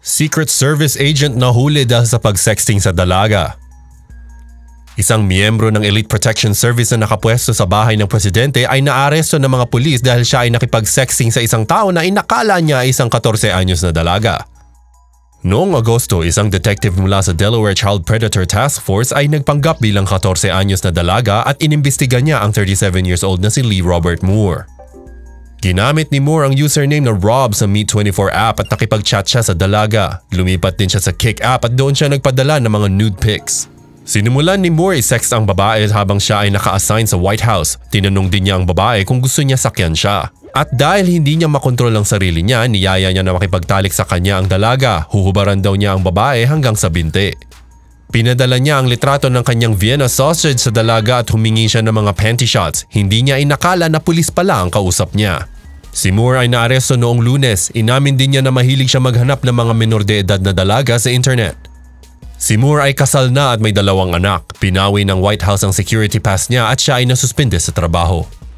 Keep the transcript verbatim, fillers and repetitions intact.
Secret Service agent nahuli dahil sa pag-sexting sa dalaga. Isang miyembro ng Elite Protection Service na nakapwesto sa bahay ng presidente ay naaresto ng mga pulis dahil siya ay nakipag-sexting sa isang tao na inakala niya ay isang fourteen anyos na dalaga. Noong Agosto, isang detective mula sa Delaware Child Predator Task Force ay nagpanggap bilang fourteen anyos na dalaga at inimbestiga niya ang thirty-seven years old na si Lee Robert Moore. Ginamit ni Moore ang username na Rob sa Meet twenty-four app at nakipag-chat siya sa dalaga. Lumipat din siya sa Kick app at doon siya nagpadala ng mga nude pics. Sinimulan ni Moore i-sext ang babae habang siya ay naka-assign sa White House. Tinanong din niya ang babae kung gusto niya sakyan siya. At dahil hindi niya makontrol ang sarili niya, niyaya niya na makipagtalik sa kanya ang dalaga. Huhubaran daw niya ang babae hanggang sa binti. Pinadala niya ang litrato ng kanyang Vienna sausage sa dalaga at humingi siya ng mga panty shots. Hindi niya inakala na pulis pala ang kausap niya. Si Moore ay naaresto noong Lunes. Inamin din niya na mahilig siya maghanap ng mga menor de edad na dalaga sa internet. Si Moore ay kasal na at may dalawang anak. Pinawi ng White House ang security pass niya at siya ay nasuspinde sa trabaho.